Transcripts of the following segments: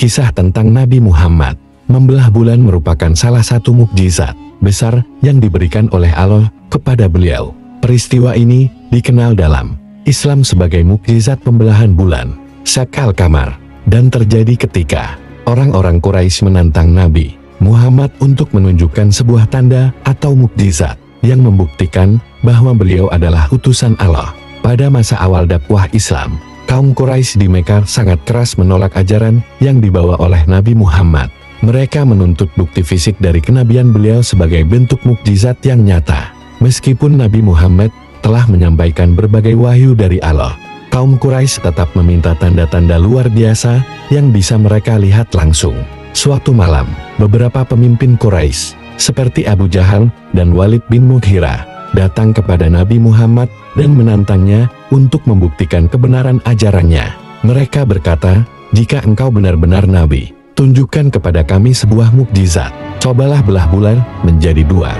Kisah tentang Nabi Muhammad membelah bulan merupakan salah satu mukjizat besar yang diberikan oleh Allah kepada beliau. Peristiwa ini dikenal dalam Islam sebagai mukjizat pembelahan bulan, Syak al-Qamar, dan terjadi ketika orang-orang Quraisy menantang Nabi Muhammad untuk menunjukkan sebuah tanda atau mukjizat yang membuktikan bahwa beliau adalah utusan Allah. Pada masa awal dakwah Islam, kaum Quraisy di Mekah sangat keras menolak ajaran yang dibawa oleh Nabi Muhammad. Mereka menuntut bukti fisik dari kenabian beliau sebagai bentuk mukjizat yang nyata. Meskipun Nabi Muhammad telah menyampaikan berbagai wahyu dari Allah, kaum Quraisy tetap meminta tanda-tanda luar biasa yang bisa mereka lihat langsung. Suatu malam, beberapa pemimpin Quraisy seperti Abu Jahal dan Walid bin Mughirah datang kepada Nabi Muhammad dan menantangnya untuk membuktikan kebenaran ajarannya. Mereka berkata, "Jika engkau benar-benar Nabi, tunjukkan kepada kami sebuah mukjizat. Cobalah belah bulan menjadi dua."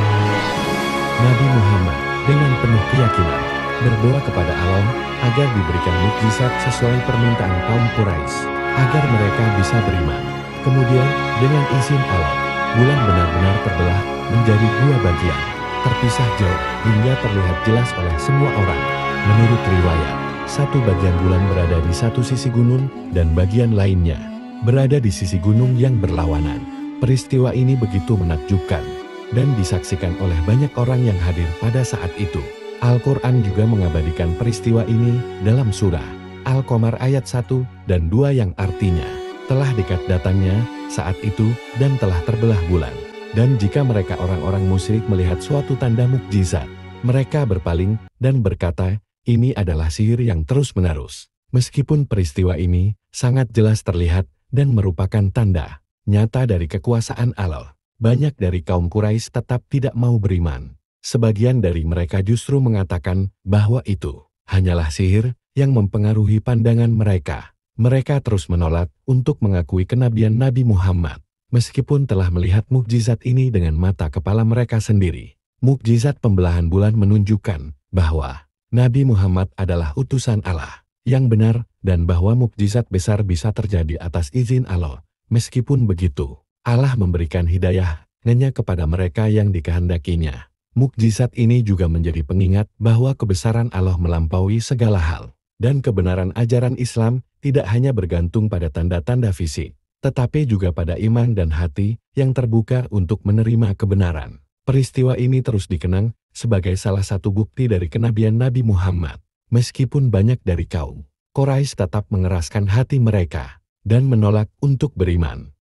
Nabi Muhammad dengan penuh keyakinan berdoa kepada Allah agar diberikan mukjizat sesuai permintaan kaum Quraisy, agar mereka bisa beriman. Kemudian, dengan izin Allah, bulan benar-benar terbelah menjadi dua bagian, terpisah jauh hingga terlihat jelas oleh semua orang. Menurut riwayat, satu bagian bulan berada di satu sisi gunung dan bagian lainnya berada di sisi gunung yang berlawanan. Peristiwa ini begitu menakjubkan dan disaksikan oleh banyak orang yang hadir pada saat itu. Al-Quran juga mengabadikan peristiwa ini dalam surah Al-Qamar ayat 1 dan 2 yang artinya, telah dekat datangnya saat itu dan telah terbelah bulan. Dan jika mereka orang-orang musyrik melihat suatu tanda mukjizat, mereka berpaling dan berkata, ini adalah sihir yang terus-menerus. Meskipun peristiwa ini sangat jelas terlihat dan merupakan tanda nyata dari kekuasaan Allah, banyak dari kaum Quraisy tetap tidak mau beriman. Sebagian dari mereka justru mengatakan bahwa itu hanyalah sihir yang mempengaruhi pandangan mereka. Mereka terus menolak untuk mengakui kenabian Nabi Muhammad. Meskipun telah melihat mukjizat ini dengan mata kepala mereka sendiri, mukjizat pembelahan bulan menunjukkan bahwa Nabi Muhammad adalah utusan Allah yang benar dan bahwa mukjizat besar bisa terjadi atas izin Allah. Meskipun begitu, Allah memberikan hidayah hanya kepada mereka yang dikehendakinya. Mukjizat ini juga menjadi pengingat bahwa kebesaran Allah melampaui segala hal, dan kebenaran ajaran Islam tidak hanya bergantung pada tanda-tanda fisik, tetapi juga pada iman dan hati yang terbuka untuk menerima kebenaran. Peristiwa ini terus dikenang sebagai salah satu bukti dari kenabian Nabi Muhammad. Meskipun banyak dari kaum Quraisy tetap mengeraskan hati mereka dan menolak untuk beriman,